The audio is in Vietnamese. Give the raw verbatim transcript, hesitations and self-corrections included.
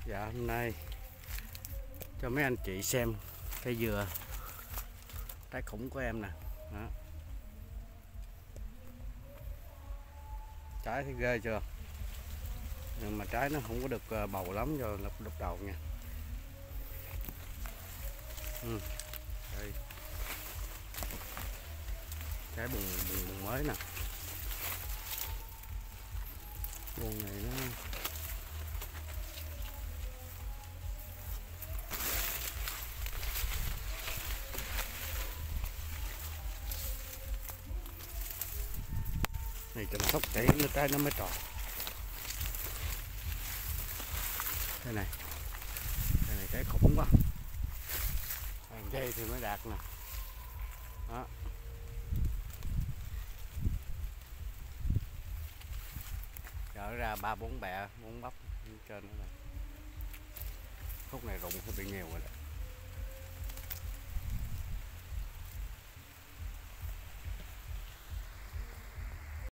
Dạ hôm nay cho mấy anh chị xem cây dừa trái khủng của em nè. Đó. Trái thì ghê chưa, nhưng mà trái nó không có được bầu lắm do lúc lúc đầu nha. Ừ. Đây. Trái bùng bùng, bùng mới nè, bùng này nó này chăm sóc kỹ nó trái nó mới tròn. Đây này, đây này trái khủng quá, hàng dây thì mới đạt nè. Đó. Trở ra ba bốn bẹ bốn bắp trên đó này. Khúc này rụng hơi bị nhiều rồi đó.